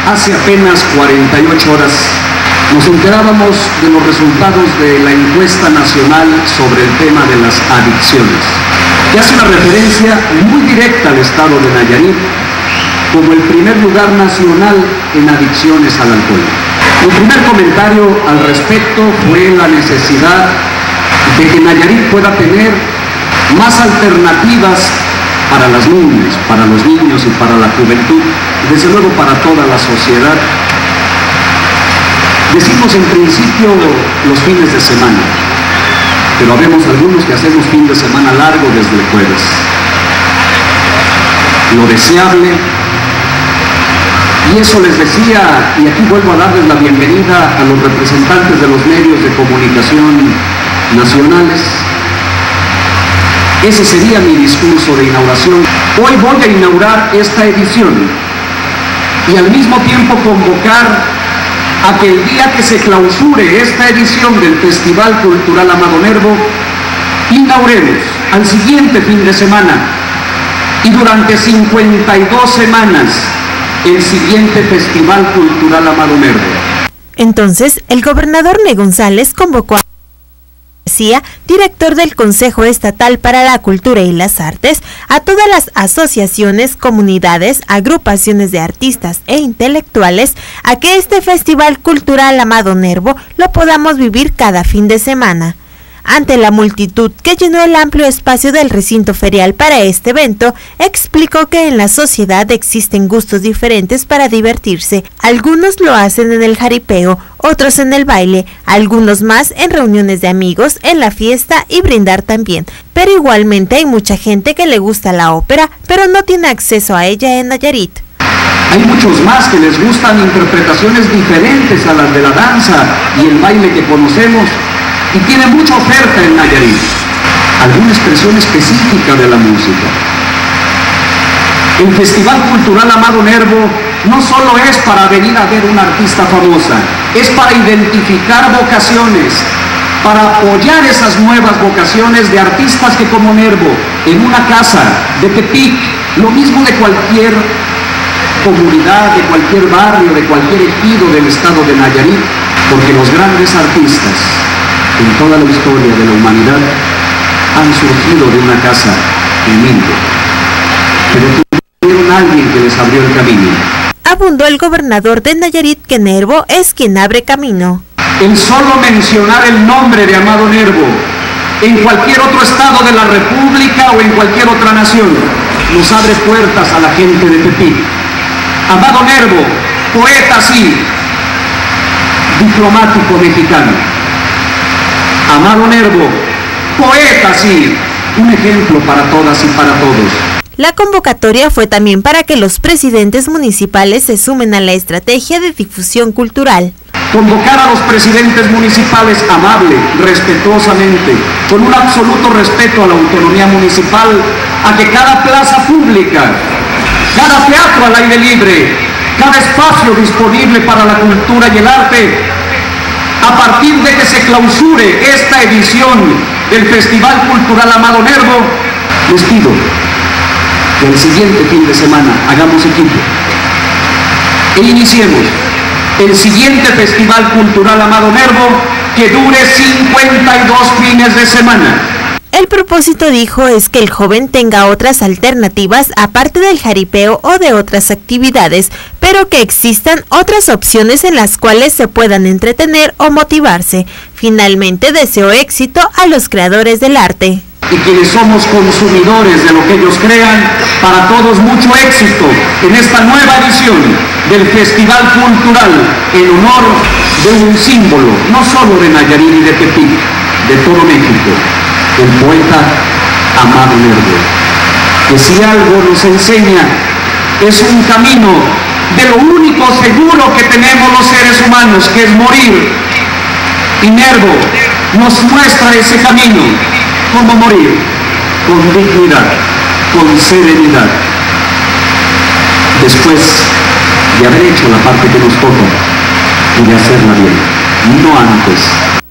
Hace apenas 48 horas nos enterábamos de los resultados de la encuesta nacional sobre el tema de las adicciones, que hace una referencia muy directa al estado de Nayarit como el primer lugar nacional en adicciones al alcohol. Mi primer comentario al respecto fue la necesidad de que Nayarit pueda tener más alternativas para las niñas, para los niños y para la juventud, y desde luego para toda la sociedad. Decimos en principio los fines de semana, pero habemos algunos que hacemos fin de semana largo desde el jueves. Lo deseable, y eso les decía, y aquí vuelvo a darles la bienvenida a los representantes de los medios de comunicación nacionales. Ese sería mi discurso de inauguración. Hoy voy a inaugurar esta edición y al mismo tiempo convocar a que el día que se clausure esta edición del Festival Cultural Amado Nervo, inauguremos al siguiente fin de semana y durante 52 semanas el siguiente Festival Cultural Amado Nervo. Entonces, el gobernador Ney González convocó a director del Consejo Estatal para la Cultura y las Artes, a todas las asociaciones, comunidades, agrupaciones de artistas e intelectuales a que este Festival Cultural Amado Nervo lo podamos vivir cada fin de semana. Ante la multitud que llenó el amplio espacio del recinto ferial para este evento, explicó que en la sociedad existen gustos diferentes para divertirse. Algunos lo hacen en el jaripeo, otros en el baile, algunos más en reuniones de amigos, en la fiesta y brindar también. Pero igualmente hay mucha gente que le gusta la ópera, pero no tiene acceso a ella en Nayarit. Hay muchos más que les gustan interpretaciones diferentes a las de la danza y el baile que conocemos, y tiene mucha oferta en Nayarit, alguna expresión específica de la música. El Festival Cultural Amado Nervo no solo es para venir a ver una artista famosa, es para identificar vocaciones, para apoyar esas nuevas vocaciones de artistas que como Nervo, en una casa de Tepic, lo mismo de cualquier comunidad, de cualquier barrio, de cualquier ejido del estado de Nayarit, porque los grandes artistas en toda la historia de la humanidad han surgido de una casa humilde, pero tuvieron a alguien que les abrió el camino. Abundó el gobernador de Nayarit que Nervo es quien abre camino. El solo mencionar el nombre de Amado Nervo en cualquier otro estado de la República o en cualquier otra nación nos abre puertas a la gente de Tepic. Amado Nervo, poeta sí, diplomático mexicano. Amado Nervo, poeta sí, un ejemplo para todas y para todos. La convocatoria fue también para que los presidentes municipales se sumen a la estrategia de difusión cultural. Convocar a los presidentes municipales amable, respetuosamente, con un absoluto respeto a la autonomía municipal, a que cada plaza pública, cada teatro al aire libre, cada espacio disponible para la cultura y el arte, a partir de que se clausure esta edición del Festival Cultural Amado Nervo, les pido que el siguiente fin de semana hagamos equipo e iniciemos el siguiente Festival Cultural Amado Nervo que dure 52 fines de semana. El propósito, dijo, es que el joven tenga otras alternativas aparte del jaripeo o de otras actividades, pero que existan otras opciones en las cuales se puedan entretener o motivarse. Finalmente, deseó éxito a los creadores del arte. Y quienes somos consumidores de lo que ellos crean, para todos mucho éxito en esta nueva edición del Festival Cultural en honor de un símbolo, no solo de Nayarit y de Tepic, de todo México, el poeta Amado Nervo, que si algo nos enseña es un camino de lo único seguro que tenemos los seres humanos, que es morir, y Nervo nos muestra ese camino, cómo morir, con dignidad, con serenidad, después de haber hecho la parte que nos toca y de hacerla bien, no antes.